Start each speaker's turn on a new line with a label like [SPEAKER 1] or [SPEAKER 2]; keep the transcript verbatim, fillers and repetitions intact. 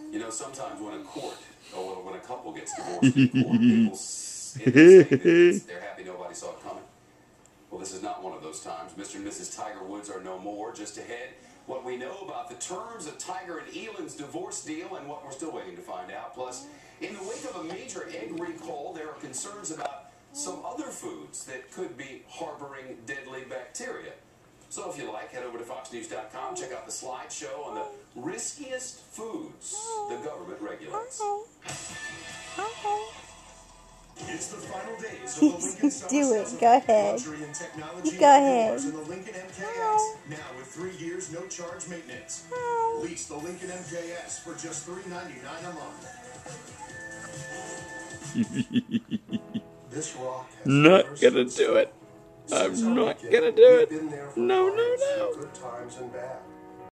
[SPEAKER 1] You know, sometimes when a court, or when a couple gets divorced in court, people say that they're happy nobody saw it coming. Well, this is not one of those times. Mister and Missus Tiger Woods are no more. Just ahead, what we know about the terms of Tiger and Elon's divorce deal and what we're still waiting to find out. Plus, in the wake of a major egg recall, there are concerns about some other foods that could be harboring deadly bacteria. So if you like, head over to fox news dot com, check out the slideshow on the riskiest foods the government regulates. It's the final days of the Lincoln Summer
[SPEAKER 2] Do
[SPEAKER 1] Sales
[SPEAKER 2] it. Go ahead.
[SPEAKER 1] Luxury and technology
[SPEAKER 2] Go ahead.
[SPEAKER 1] in the Lincoln M K S. Now with three years, no charge maintenance. Lease the Lincoln M K S for just three ninety-nine a month. This rock has
[SPEAKER 3] Not gonna do it. I'm not gonna do it. No, no, no.
[SPEAKER 1] good times and bad.